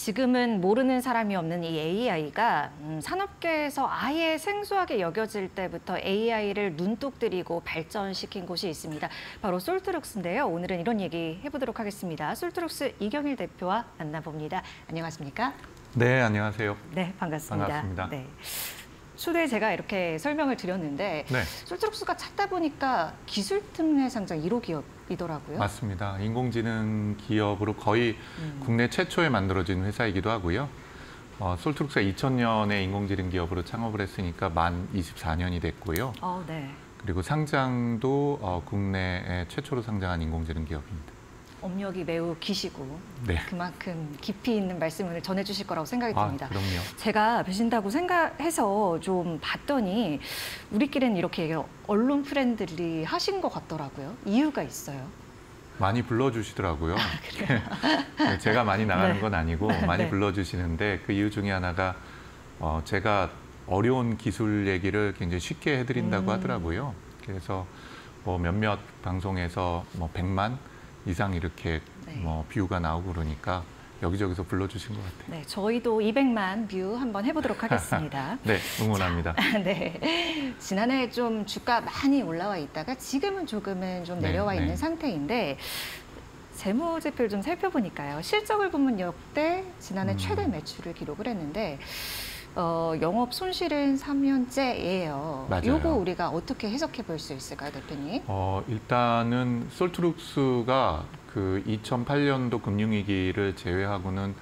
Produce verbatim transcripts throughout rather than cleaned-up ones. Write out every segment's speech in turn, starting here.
지금은 모르는 사람이 없는 이 에이아이가 음, 산업계에서 아예 생소하게 여겨질 때부터 에이아이를 눈독 들이고 발전시킨 곳이 있습니다. 바로 솔트룩스인데요. 오늘은 이런 얘기 해보도록 하겠습니다. 솔트룩스 이경일 대표와 만나봅니다. 안녕하십니까? 네, 안녕하세요. 네, 반갑습니다. 반갑습니다. 네. 초대에 제가 이렇게 설명을 드렸는데 네. 솔트룩스가 찾다 보니까 기술특례 상장 일 호 기업이더라고요. 맞습니다. 인공지능 기업으로 거의 음. 국내 최초에 만들어진 회사이기도 하고요. 어, 솔트룩스가 이천 년에 인공지능 기업으로 창업을 했으니까 만 이십사 년이 됐고요. 어, 네. 그리고 상장도 어, 국내에 최초로 상장한 인공지능 기업입니다. 업력이 매우 기시고 네. 그만큼 깊이 있는 말씀을 전해주실 거라고 생각이 아, 듭니다. 그럼요. 제가 뵈신다고 생각해서 좀 봤더니 우리끼리는 이렇게 언론 프렌들리 하신 것 같더라고요. 이유가 있어요? 많이 불러주시더라고요. 아, 그래요? 네, 제가 많이 나가는 네. 건 아니고 많이 네. 불러주시는데 그 이유 중에 하나가 어, 제가 어려운 기술 얘기를 굉장히 쉽게 해드린다고 음. 하더라고요. 그래서 뭐 몇몇 방송에서 뭐 백만 이상 이렇게 네. 뭐 뷰가 나오고 그러니까 여기저기서 불러주신 것 같아요. 네, 저희도 이백만 뷰 한번 해보도록 하겠습니다. 네, 응원합니다. 자, 네, 지난해 좀 주가 많이 올라와 있다가 지금은 조금은 좀 내려와 네, 있는 네. 상태인데 재무제표를 좀 살펴보니까요. 실적을 보면 역대 지난해 음. 최대 매출을 기록을 했는데 어, 영업 손실은 삼 년째예요. 맞아요. 요거 우리가 어떻게 해석해 볼 수 있을까요, 대표님? 어, 일단은 솔트룩스가 그 이천팔 년도 금융위기를 제외하고는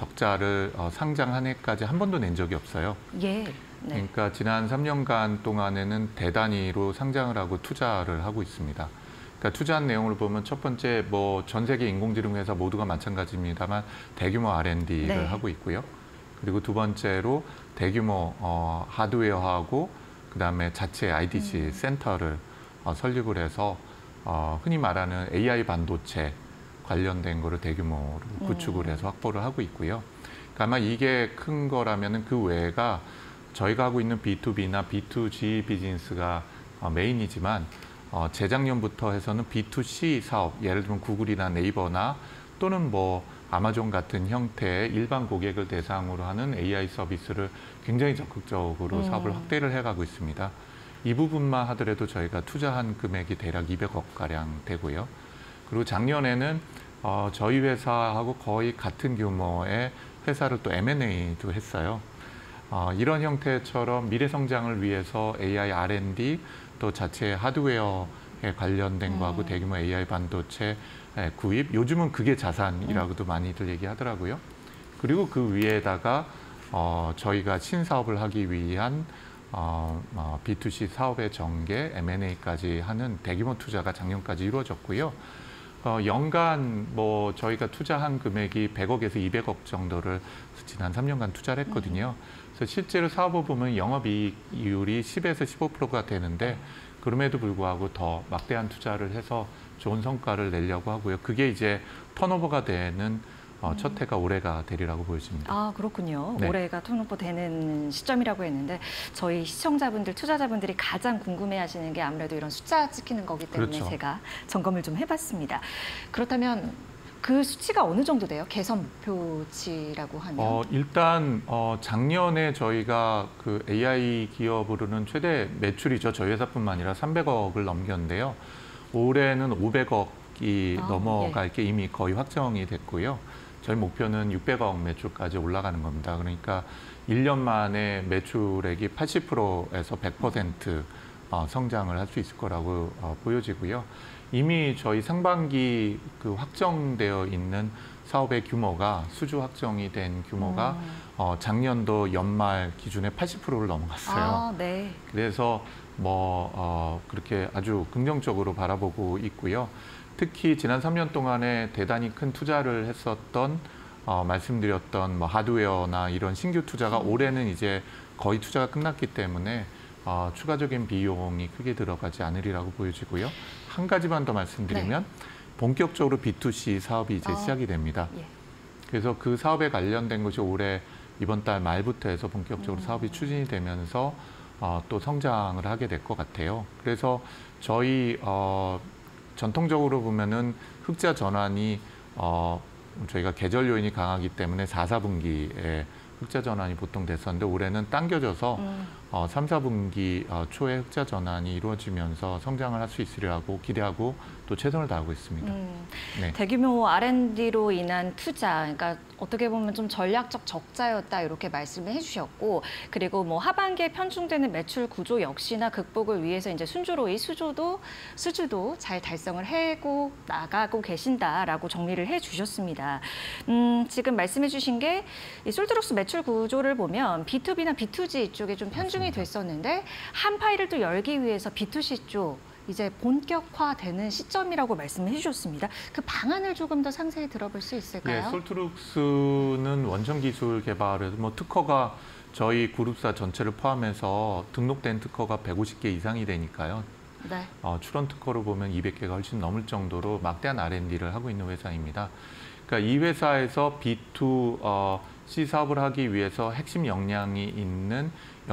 적자를 어, 상장 한 해까지 한 번도 낸 적이 없어요. 예. 네. 그러니까 지난 삼 년간 동안에는 대단위로 상장을 하고 투자를 하고 있습니다. 그러니까 투자한 내용을 보면 첫 번째 뭐 전 세계 인공지능 회사 모두가 마찬가지입니다만 대규모 알 앤 디를 네. 하고 있고요. 그리고 두 번째로 대규모 어, 하드웨어하고 그다음에 자체 아이 디 씨 음. 센터를 어, 설립을 해서 어, 흔히 말하는 에이아이 반도체 관련된 거를 대규모로 구축을 해서 확보를 하고 있고요. 그러니까 아마 이게 큰 거라면은 그 외가 저희가 하고 있는 비 투 비나 비 투 지 비즈니스가 어, 메인이지만 어, 재작년부터 해서는 비 투 씨 사업, 예를 들면 구글이나 네이버나 또는 뭐 아마존 같은 형태의 일반 고객을 대상으로 하는 에이아이 서비스를 굉장히 적극적으로 음. 사업을 확대를 해가고 있습니다. 이 부분만 하더라도 저희가 투자한 금액이 대략 이백억 가량 되고요. 그리고 작년에는 어, 저희 회사하고 거의 같은 규모의 회사를 또 엠 앤 에이도 했어요. 어, 이런 형태처럼 미래 성장을 위해서 에이아이 알 앤 디 또 자체 하드웨어에 관련된 음. 거하고 대규모 에이아이 반도체 구입, 요즘은 그게 자산이라고도 많이들 얘기하더라고요. 그리고 그 위에다가 어, 저희가 신사업을 하기 위한 어, 어, 비 투 씨 사업의 전개, 엠 앤 에이까지 하는 대규모 투자가 작년까지 이루어졌고요. 어, 연간 뭐 저희가 투자한 금액이 백억에서 이백억 정도를 지난 삼 년간 투자를 했거든요. 그래서 실제로 사업을 보면 영업이익률이 십에서 십오 퍼센트가 되는데 그럼에도 불구하고 더 막대한 투자를 해서 좋은 성과를 내려고 하고요. 그게 이제 턴오버가 되는 어, 첫 해가 올해가 되리라고 보여집니다. 아, 그렇군요. 네. 올해가 턴오버 되는 시점이라고 했는데 저희 시청자분들, 투자자분들이 가장 궁금해하시는 게 아무래도 이런 숫자 찍히는 거기 때문에 그렇죠. 제가 점검을 좀 해봤습니다. 그렇다면 그 수치가 어느 정도 돼요? 개선 목표치라고 하면? 어, 일단 어, 작년에 저희가 그 에이아이 기업으로는 최대 매출이죠. 저희 회사뿐만 아니라 삼백억을 넘겼는데요. 올해는 오백억이 아, 넘어갈 예. 게 이미 거의 확정이 됐고요. 저희 목표는 육백억 매출까지 올라가는 겁니다. 그러니까 일 년 만에 매출액이 팔십 퍼센트에서 백 퍼센트 어, 성장을 할 수 있을 거라고 어, 보여지고요. 이미 저희 상반기 그 확정되어 있는 사업의 규모가 수주 확정이 된 규모가 음. 어, 작년도 연말 기준에 팔십 퍼센트를 넘어갔어요. 아, 네. 그래서 뭐 어, 그렇게 아주 긍정적으로 바라보고 있고요. 특히 지난 삼 년 동안에 대단히 큰 투자를 했었던 어, 말씀드렸던 뭐 하드웨어나 이런 신규 투자가 올해는 이제 거의 투자가 끝났기 때문에 어, 추가적인 비용이 크게 들어가지 않으리라고 보여지고요. 한 가지만 더 말씀드리면 네. 본격적으로 비 투 씨 사업이 이제 어, 시작이 됩니다. 예. 그래서 그 사업에 관련된 것이 올해 이번 달 말부터 해서 본격적으로 음. 사업이 추진이 되면서 어, 또 성장을 하게 될 것 같아요. 그래서 저희 어, 전통적으로 보면은 흑자 전환이 어, 저희가 계절 요인이 강하기 때문에 사, 사분기에 흑자 전환이 보통 됐었는데 올해는 당겨져서 음. 어, 삼, 사분기 어, 초에 흑자 전환이 이루어지면서 성장을 할 수 있으리라고 기대하고 또 최선을 다하고 있습니다. 음. 네. 대규모 알 앤 디로 인한 투자, 그러니까 어떻게 보면 좀 전략적 적자였다 이렇게 말씀을 해주셨고, 그리고 뭐 하반기에 편중되는 매출 구조 역시나 극복을 위해서 이제 순조로이 수조도 수주도 잘 달성을 해고 나가고 계신다라고 정리를 해주셨습니다. 음, 지금 말씀해주신 게 이 솔트룩스 매출 구조를 보면 비 투 비나 비 투 지 쪽에 좀 편중이 됐었는데 한 파이를 또 열기 위해서 비 투 시 쪽 이제 본격화되는 시점이라고 말씀을 해주셨습니다. 그 방안을 조금 더 상세히 들어볼 수 있을까요? 네, 솔트룩스는 원천 기술 개발에서 뭐 특허가 저희 그룹사 전체를 포함해서 등록된 특허가 백오십 개 이상이 되니까요. 네. 어, 출원 특허로 보면 이백 개가 훨씬 넘을 정도로 막대한 알 앤 디를 하고 있는 회사입니다. 그러니까 이 회사에서 비 투 씨 사업을 하기 위해서 핵심 역량이 있는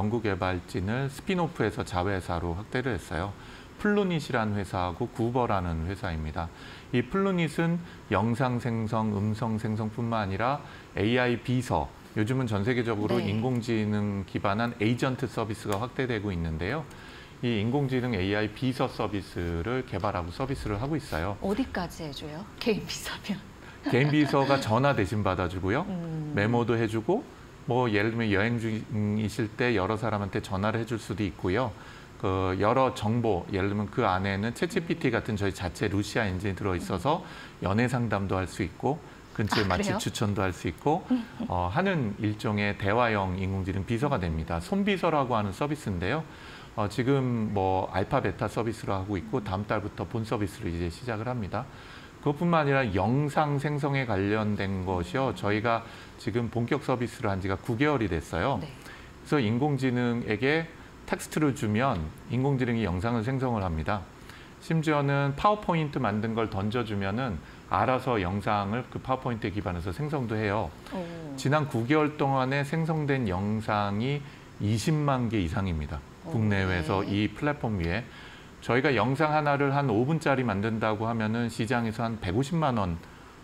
연구개발진을 스핀오프해서 자회사로 확대를 했어요. 플루닛이라는 회사하고 구버라는 회사입니다. 이 플루닛은 영상 생성, 음성 생성뿐만 아니라 에이 아이 비서, 요즘은 전 세계적으로 네. 인공지능 기반한 에이전트 서비스가 확대되고 있는데요. 이 인공지능 에이 아이 비서 서비스를 개발하고 서비스를 하고 있어요. 어디까지 해줘요? 개인 비서면? 개인 비서가 전화 대신 받아주고요. 음. 메모도 해주고, 뭐 예를 들면 여행 중이실 때 여러 사람한테 전화를 해줄 수도 있고요. 그 여러 정보, 예를 들면 그 안에는 챗지피티 같은 저희 자체 루시아 엔진이 들어있어서 연애 상담도 할 수 있고, 근처에 아, 맛집 추천도 할 수 있고 어, 하는 일종의 대화형 인공지능 비서가 됩니다. 손비서라고 하는 서비스인데요. 어, 지금 뭐 알파 베타 서비스로 하고 있고 다음 달부터 본 서비스를 이제 시작을 합니다. 그것뿐만 아니라 영상 생성에 관련된 것이요. 저희가 지금 본격 서비스를 한 지가 구 개월이 됐어요. 네. 그래서 인공지능에게 텍스트를 주면 인공지능이 영상을 생성을 합니다. 심지어는 파워포인트 만든 걸 던져주면은 알아서 영상을 그 파워포인트에 기반해서 생성도 해요. 오. 지난 구 개월 동안에 생성된 영상이 이십만 개 이상입니다. 국내외에서 네. 이 플랫폼 위에. 저희가 영상 하나를 한 오 분짜리 만든다고 하면은 시장에서 한 백오십만 원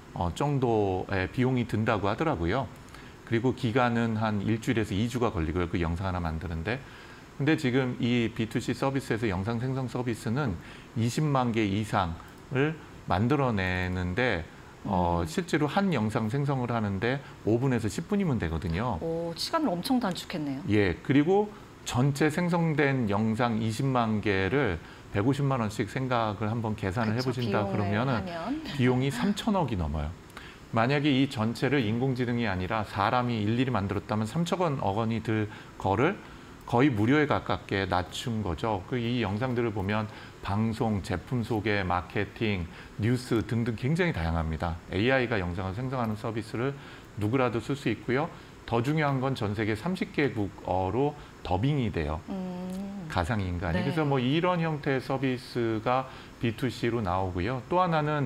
정도의 비용이 든다고 하더라고요. 그리고 기간은 한 일주일에서 이 주가 걸리고요. 그 영상 하나 만드는데. 근데 지금 이 비 투 씨 서비스에서 영상 생성 서비스는 이십만 개 이상을 만들어내는데 어, 음. 실제로 한 영상 생성을 하는데 오 분에서 십 분이면 되거든요. 오, 시간을 엄청 단축했네요. 예, 그리고 전체 생성된 영상 이십만 개를 백오십만 원씩 생각을 한번 계산을 그쵸, 해보신다 그러면은 하면. 비용이 삼천억이 넘어요. 만약에 이 전체를 인공지능이 아니라 사람이 일일이 만들었다면 삼천억 원이 들 거를 거의 무료에 가깝게 낮춘 거죠. 그 이 영상들을 보면 방송, 제품 소개, 마케팅, 뉴스 등등 굉장히 다양합니다. 에이 아이가 영상을 생성하는 서비스를 누구라도 쓸 수 있고요. 더 중요한 건 전 세계 삼십 개국어로 더빙이 돼요. 음. 가상인간이. 네. 그래서 뭐 이런 형태의 서비스가 비 투 씨로 나오고요. 또 하나는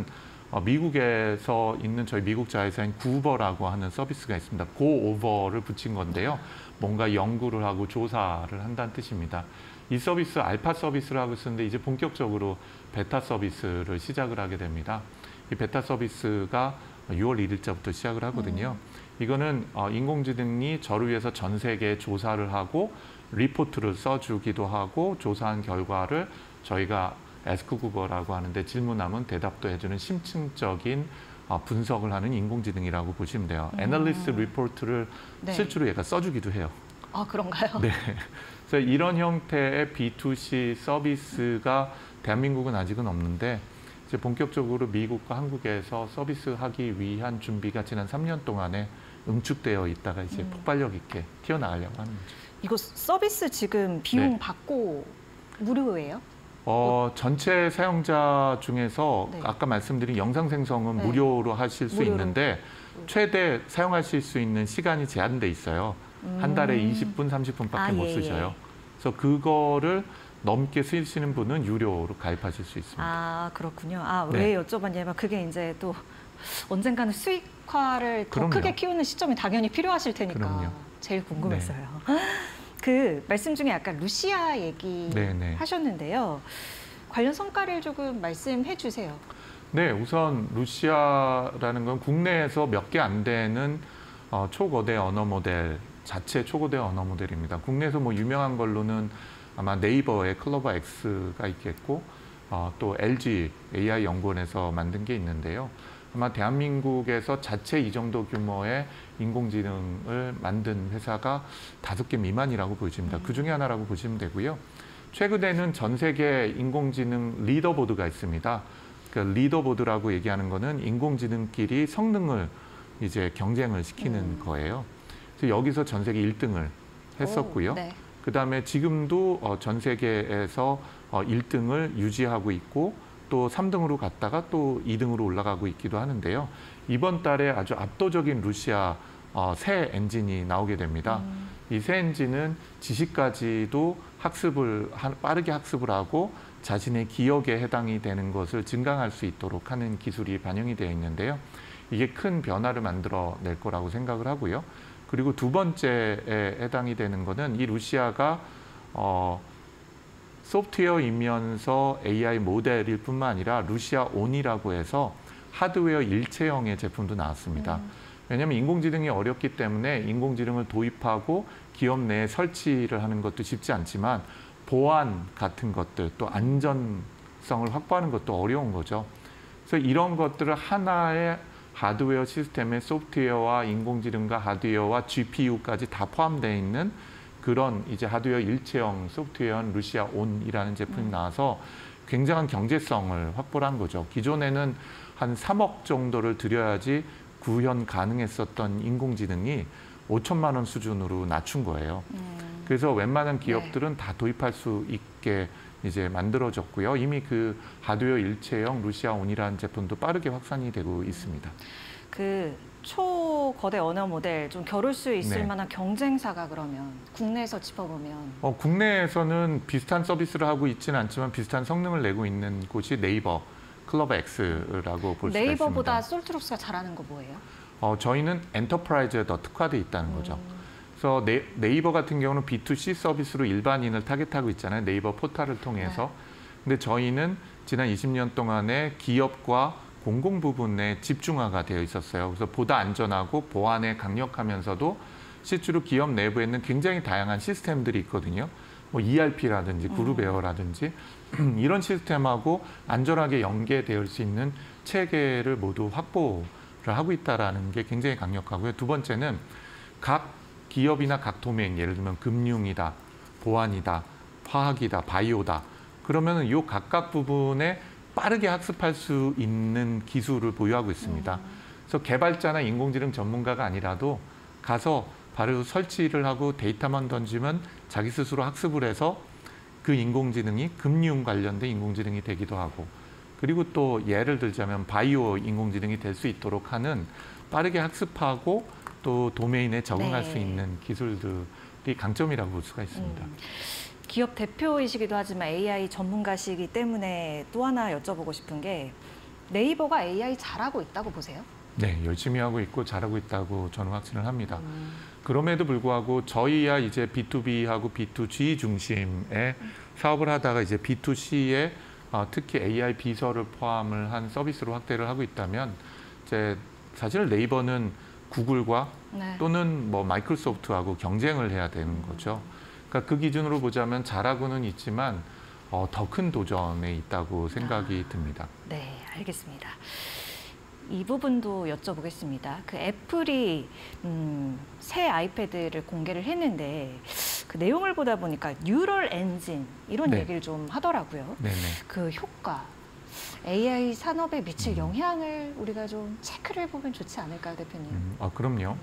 미국에서 있는 저희 미국 자회사인 구버라고 하는 서비스가 있습니다. 고오버를 붙인 건데요. 뭔가 연구를 하고 조사를 한다는 뜻입니다. 이 서비스 알파 서비스를 하고 있었는데 이제 본격적으로 베타 서비스를 시작을 하게 됩니다. 이 베타 서비스가 유월 일일자부터 시작을 하거든요. 음. 이거는 인공지능이 저를 위해서 전 세계에 조사를 하고 리포트를 써주기도 하고 조사한 결과를 저희가 에스크구버라고 하는데 질문하면 대답도 해주는 심층적인 분석을 하는 인공지능이라고 보시면 돼요. 음. 애널리스트 리포트를 네. 실제로 얘가 써주기도 해요. 아, 그런가요? 네. 그래서 이런 형태의 비 투 씨 서비스가 대한민국은 아직은 없는데 이제 본격적으로 미국과 한국에서 서비스하기 위한 준비가 지난 삼 년 동안에 응축되어 있다가 이제 음. 폭발력 있게 튀어나가려고 하는 거죠. 이거 서비스 지금 비용 네. 받고 무료예요? 어, 전체 사용자 중에서 네. 아까 말씀드린 영상 생성은 네. 무료로 하실 수 무료로. 있는데 최대 사용하실 수 있는 시간이 제한돼 있어요. 음. 한 달에 이십 분, 삼십 분밖에 아, 못 예, 쓰셔요. 예. 그래서 그거를 넘게 쓰시는 분은 유료로 가입하실 수 있습니다. 아, 그렇군요. 아, 네. 왜 여쭤봤냐면 그게 이제 또 언젠가는 수익화를 더 그럼요. 크게 키우는 시점이 당연히 필요하실 테니까 그럼요. 제일 궁금했어요. 네. 그 말씀 중에 약간 루시아 얘기 네네. 하셨는데요. 관련 성과를 조금 말씀해 주세요. 네, 우선 루시아라는 건 국내에서 몇 개 안 되는 어, 초거대 언어 모델 자체 초거대 언어 모델입니다. 국내에서 뭐 유명한 걸로는 아마 네이버의 클로버 X가 있겠고 어, 또 엘지 에이아이 연구원에서 만든 게 있는데요. 아마 대한민국에서 자체 이 정도 규모의 인공지능을 만든 회사가 다섯 개 미만이라고 보여집니다. 그 중에 하나라고 보시면 되고요. 최근에는 전 세계 인공지능 리더보드가 있습니다. 그 리더보드라고 얘기하는 거는 인공지능끼리 성능을 이제 경쟁을 시키는 음. 거예요. 그래서 여기서 전 세계 일 등을 했었고요. 네. 그다음에 지금도 어, 전 세계에서 어, 일 등을 유지하고 있고 또 삼 등으로 갔다가 또 이 등으로 올라가고 있기도 하는데요. 이번 달에 아주 압도적인 루시아 어, 새 엔진이 나오게 됩니다. 음. 이 새 엔진은 지식까지도 학습을 빠르게 학습을 하고 자신의 기억에 해당이 되는 것을 증강할 수 있도록 하는 기술이 반영이 되어 있는데요. 이게 큰 변화를 만들어낼 거라고 생각을 하고요. 그리고 두 번째에 해당이 되는 거는 이 루시아가 어, 소프트웨어이면서 에이아이 모델일 뿐만 아니라 루시아 온이라고 해서 하드웨어 일체형의 제품도 나왔습니다. 음. 왜냐하면 인공지능이 어렵기 때문에 인공지능을 도입하고 기업 내에 설치를 하는 것도 쉽지 않지만 보안 같은 것들 또 안전성을 확보하는 것도 어려운 거죠. 그래서 이런 것들을 하나의 하드웨어 시스템의 소프트웨어와 인공지능과 하드웨어와 지피유까지 다 포함되어 있는 그런 이제 하드웨어 일체형 소프트웨어인 루시아 온이라는 제품이 나와서 굉장한 경제성을 확보를 한 거죠. 기존에는 한 삼억 정도를 들여야지 구현 가능했었던 인공지능이 오천만 원 수준으로 낮춘 거예요. 음. 그래서 웬만한 기업들은 네. 다 도입할 수 있게 이제 만들어졌고요. 이미 그 하드웨어 일체형 루시아 온이라는 제품도 빠르게 확산이 되고 있습니다. 그 초거대 언어 모델 좀 겨룰 수 있을 네. 만한 경쟁사가 그러면 국내에서 짚어보면 어, 국내에서는 비슷한 서비스를 하고 있지는 않지만 비슷한 성능을 내고 있는 곳이 네이버 클로버 X라고 볼 수가 있습니다. 네이버보다 솔트룩스가 잘하는 거 뭐예요? 어, 저희는 엔터프라이즈에 더 특화되어 있다는 거죠. 음. 그래서 네, 네이버 같은 경우는 비투씨 서비스로 일반인을 타겟하고 있잖아요. 네이버 포털을 통해서. 네. 근데 저희는 지난 이십 년 동안에 기업과 공공 부분에 집중화가 되어 있었어요. 그래서 보다 안전하고 보안에 강력하면서도 실제로 기업 내부에는 굉장히 다양한 시스템들이 있거든요. 뭐 이알피라든지 그룹웨어라든지 이런 시스템하고 안전하게 연계될 수 있는 체계를 모두 확보를 하고 있다는 게 굉장히 강력하고요. 두 번째는 각 기업이나 각 도메인, 예를 들면 금융이다, 보안이다, 화학이다, 바이오다. 그러면 이 각각 부분에 빠르게 학습할 수 있는 기술을 보유하고 있습니다. 그래서 개발자나 인공지능 전문가가 아니라도 가서 바로 설치를 하고 데이터만 던지면 자기 스스로 학습을 해서 그 인공지능이 금융 관련된 인공지능이 되기도 하고 그리고 또 예를 들자면 바이오 인공지능이 될 수 있도록 하는 빠르게 학습하고 또 도메인에 적응할 네. 수 있는 기술들이 강점이라고 볼 수가 있습니다. 음. 기업 대표이시기도 하지만 에이아이 전문가시기 때문에 또 하나 여쭤보고 싶은 게 네이버가 에이아이 잘하고 있다고 보세요? 네, 열심히 하고 있고 잘하고 있다고 저는 확신을 합니다. 음. 그럼에도 불구하고 저희야 이제 비투비하고 비투지 중심의 음. 사업을 하다가 이제 비투씨에 어, 특히 에이아이 비서를 포함을 한 서비스로 확대를 하고 있다면 이제 사실 네이버는 구글과 네. 또는 뭐 마이크로소프트하고 경쟁을 해야 되는 음. 거죠. 그러니까 그 기준으로 보자면 잘하고는 있지만 어, 더 큰 도전에 있다고 생각이 아, 듭니다. 네, 알겠습니다. 이 부분도 여쭤보겠습니다. 그 애플이 음, 새 아이패드를 공개를 했는데 그 내용을 보다 보니까 뉴럴 엔진 이런 네. 얘기를 좀 하더라고요. 네네. 그 효과, 에이아이 산업에 미칠 음. 영향을 우리가 좀 체크를 해보면 좋지 않을까요, 대표님? 음, 아, 그럼요.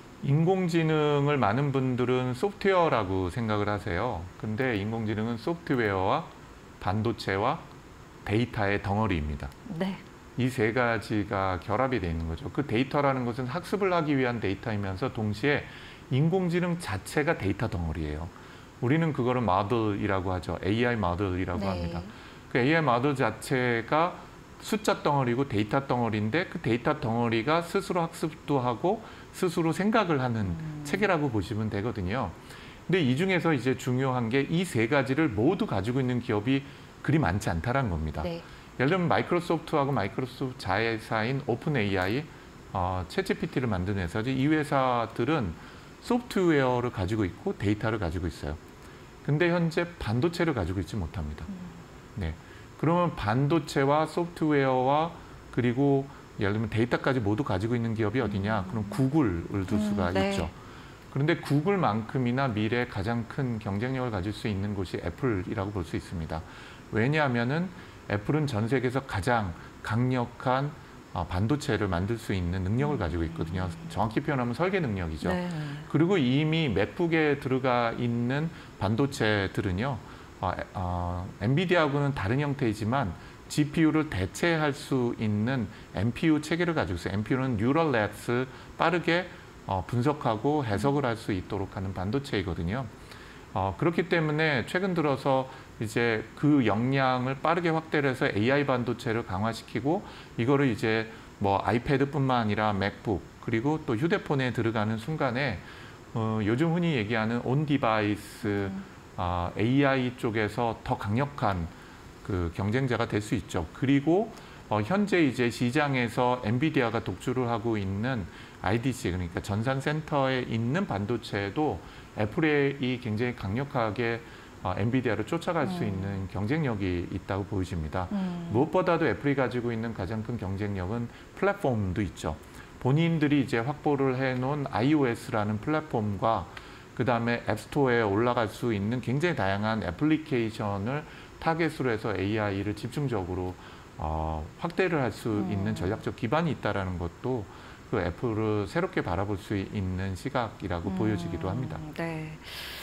인공지능을 많은 분들은 소프트웨어라고 생각을 하세요. 근데 인공지능은 소프트웨어와 반도체와 데이터의 덩어리입니다. 네. 이 세 가지가 결합이 되어 있는 거죠. 그 데이터라는 것은 학습을 하기 위한 데이터이면서 동시에 인공지능 자체가 데이터 덩어리예요. 우리는 그거를 모델이라고 하죠. 에이아이 모델이라고 네. 합니다. 그 에이아이 모델 자체가 숫자 덩어리고 데이터 덩어리인데 그 데이터 덩어리가 스스로 학습도 하고 스스로 생각을 하는 음. 체계라고 보시면 되거든요. 근데 이 중에서 이제 중요한 게 이 세 가지를 모두 가지고 있는 기업이 그리 많지 않다는 겁니다. 네. 예를 들면 마이크로소프트하고 마이크로소프트 자회사인 오픈 에이아이, 어, 챗지피티를 만든 회사죠. 이 회사들은 소프트웨어를 가지고 있고 데이터를 가지고 있어요. 근데 현재 반도체를 가지고 있지 못합니다. 네. 그러면 반도체와 소프트웨어와 그리고 예를 들면 데이터까지 모두 가지고 있는 기업이 어디냐? 그럼 구글을 둘 수가 음, 네. 있죠. 그런데 구글만큼이나 미래에 가장 큰 경쟁력을 가질 수 있는 곳이 애플이라고 볼 수 있습니다. 왜냐하면은 애플은 전 세계에서 가장 강력한 어, 반도체를 만들 수 있는 능력을 가지고 있거든요. 정확히 표현하면 설계 능력이죠. 네. 그리고 이미 맥북에 들어가 있는 반도체들은요, 어, 어, 엔비디아하고는 다른 형태이지만 지피유를 대체할 수 있는 엠피유 체계를 가지고 있어요. 엠피유는 뉴럴 넷을 빠르게 어, 분석하고 해석을 할 수 있도록 하는 반도체이거든요. 어, 그렇기 때문에 최근 들어서 이제 그 역량을 빠르게 확대를 해서 에이아이 반도체를 강화시키고 이거를 이제 뭐 아이패드뿐만 아니라 맥북 그리고 또 휴대폰에 들어가는 순간에 어, 요즘 흔히 얘기하는 온 디바이스 음. 어, 에이아이 쪽에서 더 강력한 그 경쟁자가 될 수 있죠. 그리고 어, 현재 이제 시장에서 엔비디아가 독주를 하고 있는 아이디씨 그러니까 전산센터에 있는 반도체도 애플이 굉장히 강력하게 어, 엔비디아를 쫓아갈 수 음. 있는 경쟁력이 있다고 보여집니다. 음. 무엇보다도 애플이 가지고 있는 가장 큰 경쟁력은 플랫폼도 있죠. 본인들이 이제 확보를 해놓은 아이오에스라는 플랫폼과 그 다음에 앱스토어에 올라갈 수 있는 굉장히 다양한 애플리케이션을 타겟으로 해서 에이아이를 집중적으로 어, 확대를 할 수 음. 있는 전략적 기반이 있다는 것도 그 애플을 새롭게 바라볼 수 있는 시각이라고 음, 보여지기도 합니다. 네.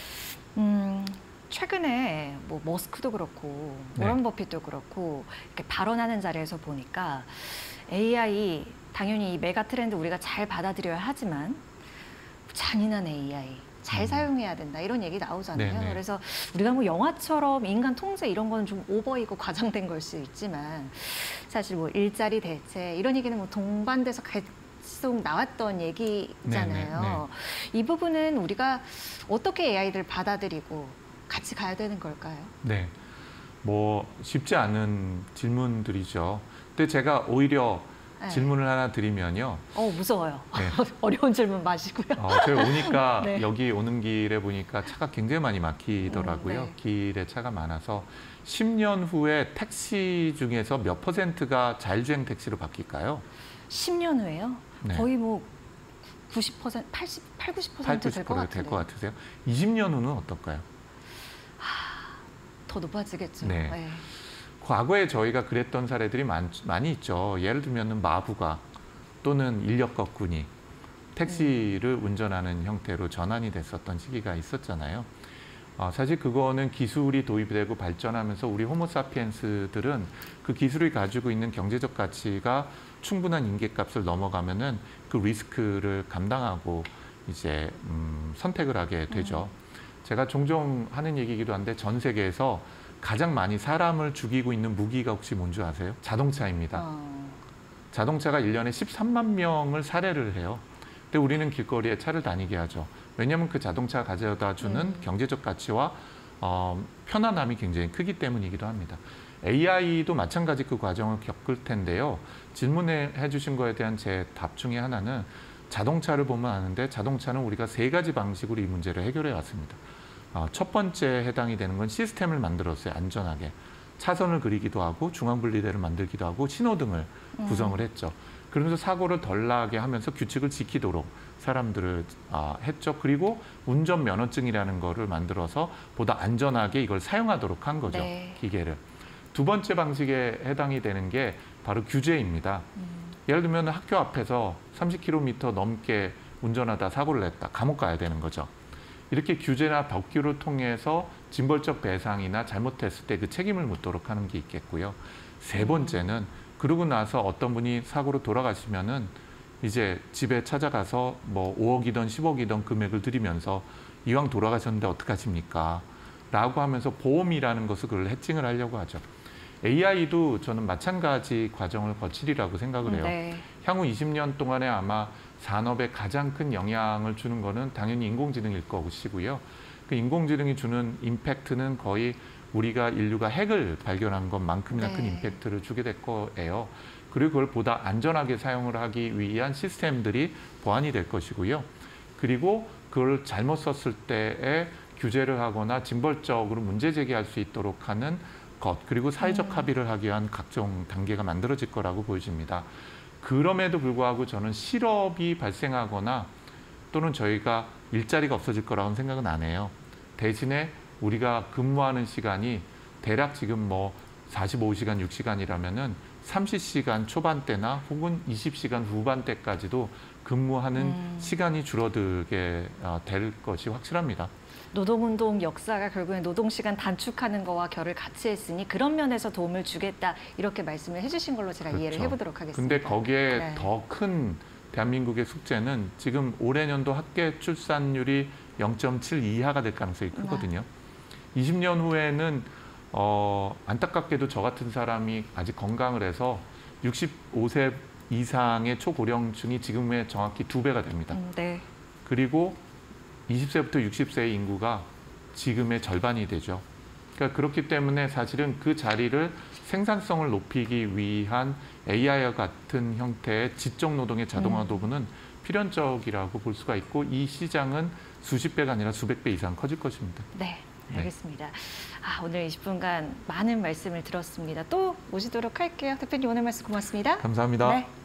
음, 최근에 뭐 머스크도 그렇고 네. 워런 버핏도 그렇고 이렇게 발언하는 자리에서 보니까 에이아이 당연히 이 메가 트렌드 우리가 잘 받아들여야 하지만 잔인한 에이아이 잘 음. 사용해야 된다 이런 얘기 나오잖아요. 네네. 그래서 우리가 뭐 영화처럼 인간 통제 이런 거는 좀 오버이고 과장된 걸 수 있지만 사실 뭐 일자리 대체 이런 얘기는 뭐 동반돼서 계속 나왔던 얘기잖아요. 네네, 이 부분은 우리가 어떻게 에이아이를 받아들이고 같이 가야 되는 걸까요? 네, 뭐 쉽지 않은 질문들이죠. 근데 제가 오히려 네. 질문을 하나 드리면요. 어 무서워요. 네. 어려운 질문 마시고요. 어, 제가 오니까 네. 여기 오는 길에 보니까 차가 굉장히 많이 막히더라고요. 음, 네. 길에 차가 많아서 십 년 후에 택시 중에서 몇 퍼센트가 자율주행 택시로 바뀔까요? 십 년 후에요? 네. 거의 뭐 구십 퍼센트, 팔십, 팔, 구십 퍼센트 될 것 팔, 구십 퍼센트 같은데. 될 것 같으세요? 이십 년 후는 어떨까요? 더 높아지겠죠. 네. 네. 과거에 저희가 그랬던 사례들이 많, 많이 있죠. 예를 들면 마부가 또는 인력 거꾼이 택시를 음. 운전하는 형태로 전환이 됐었던 시기가 있었잖아요. 어, 사실 그거는 기술이 도입되고 발전하면서 우리 호모사피엔스들은 그 기술이 가지고 있는 경제적 가치가 충분한 인계값을 넘어가면은 그 리스크를 감당하고 이제 음, 선택을 하게 되죠. 음. 제가 종종 하는 얘기이기도 한데 전 세계에서 가장 많이 사람을 죽이고 있는 무기가 혹시 뭔지 아세요? 자동차입니다. 어. 자동차가 일 년에 십삼만 명을 살해를 해요. 근데 우리는 길거리에 차를 다니게 하죠. 왜냐하면 그 자동차가 가져다 주는 음. 경제적 가치와 어, 편안함이 굉장히 크기 때문이기도 합니다. 에이아이도 마찬가지 그 과정을 겪을 텐데요. 질문해 주신 거에 대한 제 답 중에 하나는 자동차를 보면 아는데 자동차는 우리가 세 가지 방식으로 이 문제를 해결해 왔습니다. 어, 첫 번째 해당이 되는 건 시스템을 만들었어요. 안전하게. 차선을 그리기도 하고 중앙분리대를 만들기도 하고 신호등을 음. 구성을 했죠. 그러면서 사고를 덜 나게 하면서 규칙을 지키도록 사람들을 아, 했죠. 그리고 운전면허증이라는 거를 만들어서 보다 안전하게 이걸 사용하도록 한 거죠. 네. 기계를. 두 번째 방식에 해당이 되는 게 바로 규제입니다. 음. 예를 들면 학교 앞에서 삼십 킬로미터 넘게 운전하다 사고를 냈다. 감옥 가야 되는 거죠. 이렇게 규제나 법규를 통해서 징벌적 배상이나 잘못했을 때 그 책임을 묻도록 하는 게 있겠고요. 세 번째는 그러고 나서 어떤 분이 사고로 돌아가시면은 이제 집에 찾아가서 뭐 오억이든 십억이든 금액을 드리면서 이왕 돌아가셨는데 어떡하십니까? 라고 하면서 보험이라는 것을 그걸 해칭을 하려고 하죠. 에이아이도 저는 마찬가지 과정을 거치리라고 생각을 해요. 네. 향후 이십 년 동안에 아마 산업에 가장 큰 영향을 주는 거는 당연히 인공지능일 것이고요. 그 인공지능이 주는 임팩트는 거의 우리가 인류가 핵을 발견한 것만큼이나 네. 큰 임팩트를 주게 될 거예요. 그리고 그걸 보다 안전하게 사용을 하기 위한 시스템들이 보완이 될 것이고요. 그리고 그걸 잘못 썼을 때에 규제를 하거나 징벌적으로 문제 제기할 수 있도록 하는 것, 그리고 사회적 음. 합의를 하기 위한 각종 단계가 만들어질 거라고 보여집니다. 그럼에도 불구하고 저는 실업이 발생하거나 또는 저희가 일자리가 없어질 거라고는 생각은 안 해요. 대신에 우리가 근무하는 시간이 대략 지금 뭐 사십오 시간, 육 시간이라면은 삼십 시간 초반대나 혹은 이십 시간 후반대까지도 근무하는 음. 시간이 줄어들게 될 것이 확실합니다. 노동운동 역사가 결국엔 노동시간 단축하는 거와 결을 같이 했으니 그런 면에서 도움을 주겠다 이렇게 말씀을 해주신 걸로 제가 그렇죠. 이해를 해보도록 하겠습니다. 근데 거기에 네. 더 큰 대한민국의 숙제는 지금 올해 년도 합계 출산율이 영 점 칠 이하가 될 가능성이 크거든요. 네. 이십 년 후에는 어, 안타깝게도 저 같은 사람이 아직 건강을 해서 육십오 세 이상의 초고령층이 지금의 정확히 두 배가 됩니다. 음, 네. 그리고 이십 세부터 육십 세의 인구가 지금의 절반이 되죠. 그러니까 그렇기 때문에 사실은 그 자리를 생산성을 높이기 위한 에이아이와 같은 형태의 지적 노동의 자동화 도구는 음. 필연적이라고 볼 수가 있고 이 시장은 수십 배가 아니라 수백 배 이상 커질 것입니다. 네. 알겠습니다. 네. 아, 오늘 이십 분간 많은 말씀을 들었습니다. 또 모시도록 할게요. 대표님 오늘 말씀 고맙습니다. 감사합니다. 네.